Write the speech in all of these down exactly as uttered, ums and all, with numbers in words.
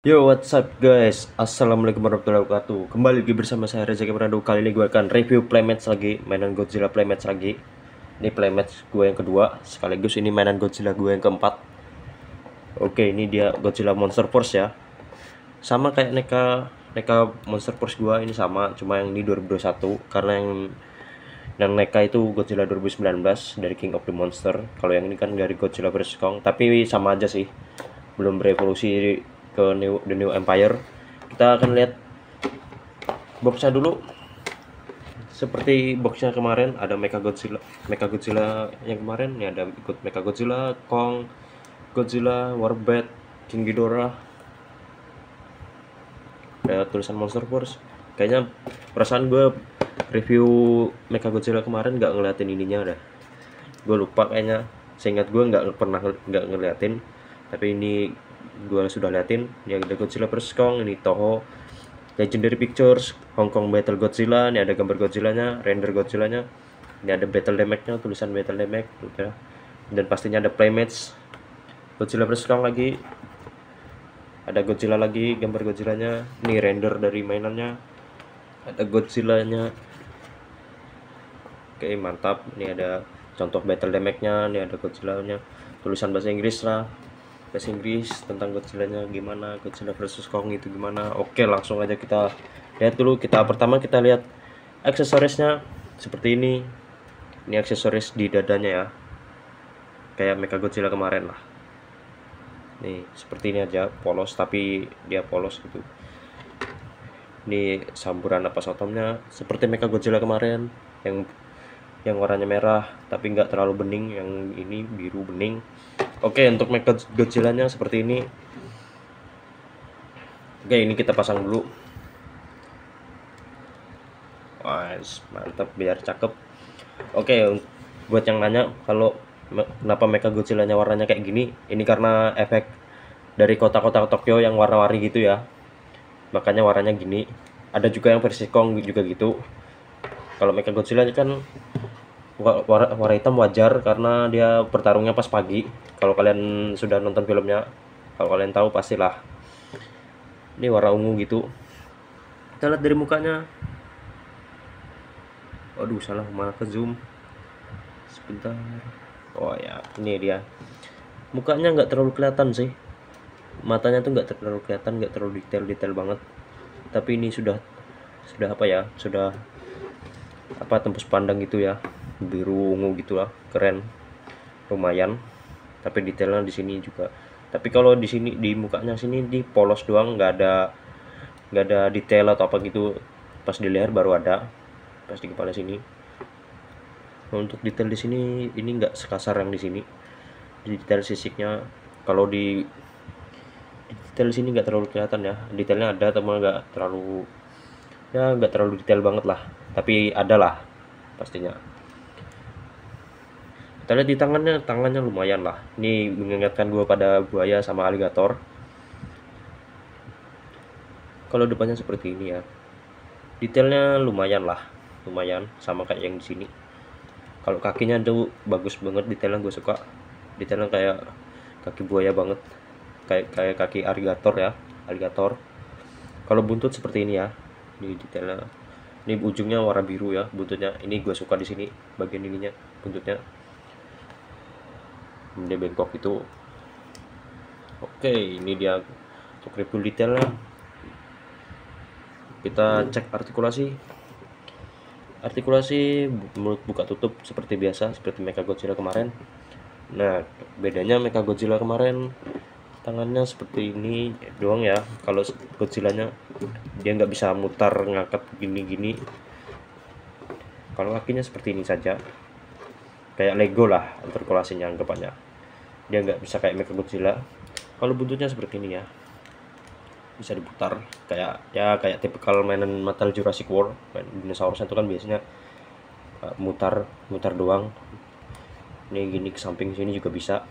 Yo, what's up guys? Assalamualaikum warahmatullahi wabarakatuh. Kembali lagi bersama saya Reza Kemeradu. Kali ini gue akan review Playmates lagi, mainan Godzilla Playmates lagi. Ini Playmates gue yang kedua, sekaligus ini mainan Godzilla gue yang keempat. Oke, ini dia Godzilla Monster Force ya. Sama kayak NECA NECA Monster Force gue ini sama, cuma yang ini dua ribu dua puluh satu karena yang yang NECA itu Godzilla dua ribu sembilan belas dari King of the Monster. Kalau yang ini kan dari Godzilla versus Kong, tapi sama aja sih. Belum berevolusi ke New, The New Empire. Kita akan lihat boxnya dulu. Seperti boxnya kemarin ada Mecha Godzilla, Mecha Godzilla yang kemarin ya, ada ikut Mecha Godzilla, Kong, Godzilla, Warbird, King Ghidorah. Ada tulisan Monster Force. Kayaknya perasaan gue review Mecha Godzilla kemarin nggak ngeliatin ininya dah. Gue lupa kayaknya. Seingat gue nggak pernah nggak ngeliatin. Tapi ini gue sudah liatin. Ini ada Godzilla versus Kong, ini Toho Legendary Pictures, Hong Kong Battle Godzilla. Ini ada gambar Godzillanya, render Godzillanya. Ini ada battle damage-nya, tulisan battle damage ya. Dan pastinya ada Playmates Godzilla versus Kong lagi. Ada Godzilla lagi, gambar Godzillanya. Ini render dari mainannya. Ada Godzillanya. Oke, mantap. Ini ada contoh battle damage-nya. Ini ada Godzillanya. Tulisan bahasa Inggris lah. Bahasa Inggris tentang Godzillanya gimana, Godzilla versus Kong itu gimana. Oke, langsung aja kita lihat dulu. Kita pertama kita lihat aksesorisnya seperti ini. Ini aksesoris di dadanya ya, kayak Mecha Godzilla kemarin lah. Nih seperti ini aja, polos, tapi dia polos gitu. Ini samburan napas atomnya seperti Mecha Godzilla kemarin yang yang warnanya merah tapi nggak terlalu bening. Yang ini biru bening. Oke, untuk Mecha Godzilla-nya seperti ini. Oke, ini kita pasang dulu. Wah, mantap, biar cakep. Oke, buat yang nanya kalau kenapa Mecha Godzilla-nya warnanya kayak gini, ini karena efek dari kota-kota Tokyo yang warna-warni gitu ya. Makanya warnanya gini. Ada juga yang versi Kong juga gitu. Kalau Mecha Godzilla kan warna, warna hitam wajar karena dia bertarungnya pas pagi. Kalau kalian sudah nonton filmnya, kalau kalian tahu pastilah. Ini warna ungu gitu. Kita lihat dari mukanya. Waduh, salah, malah ke zoom. Sebentar. Oh ya, ini dia. Mukanya nggak terlalu kelihatan sih. Matanya tuh nggak terlalu kelihatan, nggak terlalu detail-detail banget. Tapi ini sudah sudah apa ya? Sudah apa, tembus pandang gitu ya. Biru ungu gitulah, keren. Lumayan. Tapi detailnya di sini juga. Tapi kalau di sini di mukanya sini di polos doang, nggak ada nggak ada detail atau apa gitu. Pas di leher baru ada. Pas di kepala sini. Untuk detail di sini ini nggak sekasar yang di sini. Di detail sisiknya, kalau di, di detail di sini nggak terlalu kelihatan ya. Detailnya ada, tapi nggak terlalu ya nggak terlalu detail banget lah. Tapi ada lah pastinya. Kita lihat di tangannya, tangannya lumayan lah. Ini mengingatkan gue pada buaya sama alligator. Kalau depannya seperti ini ya. Detailnya lumayan lah, lumayan sama kayak yang di sini. Kalau kakinya tuh bagus banget detailnya, gue suka. Detailnya kayak kaki buaya banget, kayak kayak kaki alligator ya, alligator. Kalau buntut seperti ini ya, ini detailnya. Ini ujungnya warna biru ya, buntutnya. Ini gue suka di sini bagian ininya, buntutnya. Ini bengkok itu. Oke, ini dia untuk review detailnya. Kita cek artikulasi. Artikulasi mulut buka tutup seperti biasa, seperti Mecha Godzilla kemarin. Nah, bedanya Mecha Godzilla kemarin tangannya seperti ini doang ya. Kalau Godzilla-nya dia nggak bisa mutar ngangkat gini-gini. Kalau kakinya seperti ini saja, kayak Lego lah artikulasinya anggapannya. Dia nggak bisa kayak Mecha Godzilla. Kalau buntutnya seperti ini ya, bisa diputar kayak ya kayak tipikal mainan Metal Jurassic World. Main dinosaurus itu kan biasanya uh, mutar mutar doang. Ini gini ke samping sini juga bisa.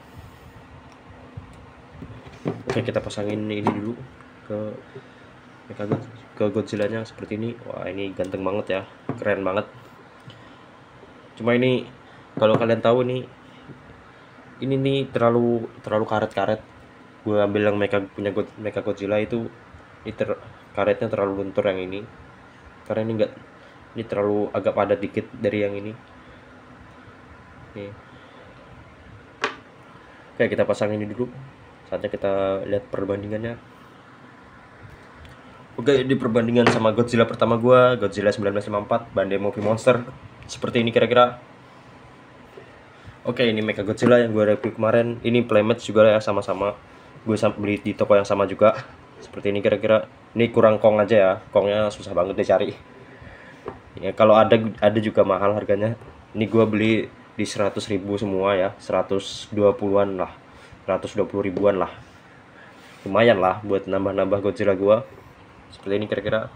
Oke, kita pasangin ini dulu ke ke Godzilla-nya seperti ini. Wah, ini ganteng banget ya, keren banget. Cuma ini kalau kalian tahu nih, ini nih terlalu terlalu karet-karet. gue ambil yang Mecha punya God, Mecha Godzilla itu ini ter, karetnya terlalu luntur yang ini, karena ini enggak, ini terlalu agak padat dikit dari yang ini. Nih. Oke, kita pasang ini dulu. Saatnya kita lihat perbandingannya. Oke, di perbandingan sama Godzilla pertama gua, Godzilla seribu sembilan ratus lima puluh empat, Bandai Movie Monster. Seperti ini kira-kira. Oke, ini Mecha Godzilla yang gua review kemarin. Ini Playmates juga ya, sama-sama. Gue beli di toko yang sama juga. Seperti ini kira-kira. Ini kurang kong aja ya. Kongnya susah banget dicari. Ya, kalau ada ada juga mahal harganya. Ini gua beli di seratus ribu semua ya, seratus dua puluhan lah, seratus dua puluh ribuan lah, lumayan lah buat nambah-nambah Godzilla gua. Seperti ini kira-kira.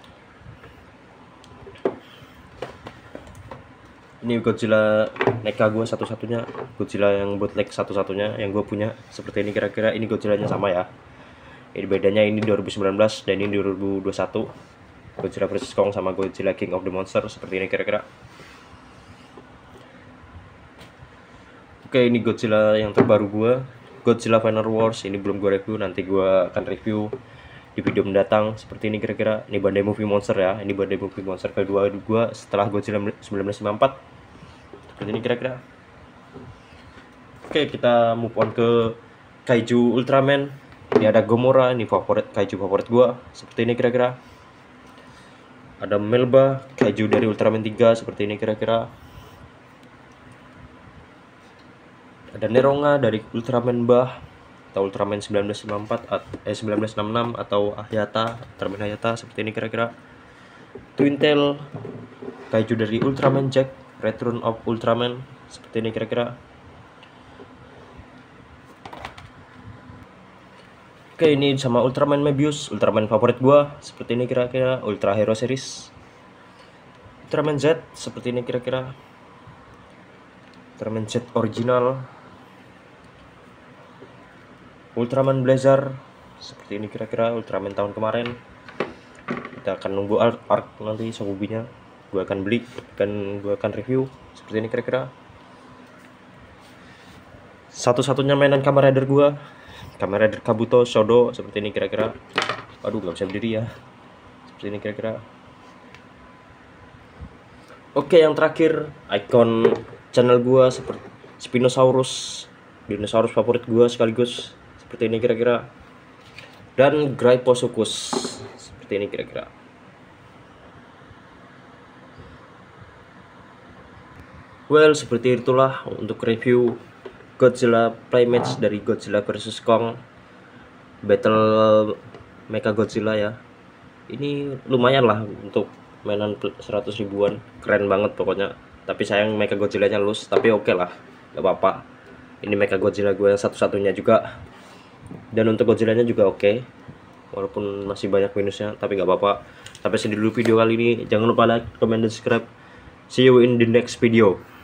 Ini Godzilla Mecha gua satu-satunya, Godzilla yang bootleg satu-satunya yang gua punya. Seperti ini kira-kira. Ini Godzilla-nya sama ya. Ini bedanya, ini dua ribu sembilan belas dan ini dua ribu dua puluh satu. Godzilla versus Kong sama Godzilla King of the Monster. Seperti ini kira-kira. Oke, ini Godzilla yang terbaru gua, Godzilla Final Wars. Ini belum gua review, nanti gua akan review di video mendatang. Seperti ini kira-kira. Ini Bandai Movie Monster ya. Ini Bandai Movie Monster kedua gua setelah Godzilla seribu sembilan ratus lima puluh empat. Seperti ini kira-kira. Oke, kita move on ke Kaiju Ultraman. Ini ada Gomora, ini favorit Kaiju favorit gua. Seperti ini kira-kira. Ada Melba, Kaiju dari Ultraman tiga. Seperti ini kira-kira. Ada Neronga dari Ultraman Bah atau Ultraman seribu sembilan ratus lima puluh empat, eh seribu sembilan ratus enam puluh enam, atau Hayata, Ultraman Hayata. Seperti ini kira-kira. Twin Tail, Kaiju dari Ultraman Jack, Return of Ultraman. Seperti ini kira-kira. Oke, ini sama Ultraman Mebius, Ultraman favorit gua. Seperti ini kira-kira. Ultra Hero Series. Ultraman Z, seperti ini kira-kira. Ultraman Z original. Ultraman Blazer, seperti ini kira-kira. Ultraman tahun kemarin. Kita akan nunggu arc, arc nanti Sogubinya. Gue akan beli dan gue akan review. Seperti ini kira-kira. Satu-satunya mainan Kamen Rider gue, Kamen Rider Kabuto Shodo. Seperti ini kira-kira. Aduh, gak bisa berdiri ya. Seperti ini kira-kira. Oke, yang terakhir, icon channel gue seperti Spinosaurus, dinosaurus favorit gue sekaligus. Seperti ini kira-kira. Dan Gryposuchus. Seperti ini kira-kira. Well, seperti itulah untuk review Godzilla Playmates dari Godzilla versus Kong Battle Mecha Godzilla ya. Ini lumayan lah untuk mainan seratus ribuan. Keren banget pokoknya. Tapi sayang Mecha Godzilla-nya loose, tapi oke okay lah, gak apa-apa. Ini Mecha Godzilla gue yang satu-satunya juga. Dan untuk Godzilla-nya juga oke, okay. Walaupun masih banyak minusnya, tapi gak apa-apa. Sampai sini dulu video kali ini. Jangan lupa like, comment, dan subscribe. See you in the next video.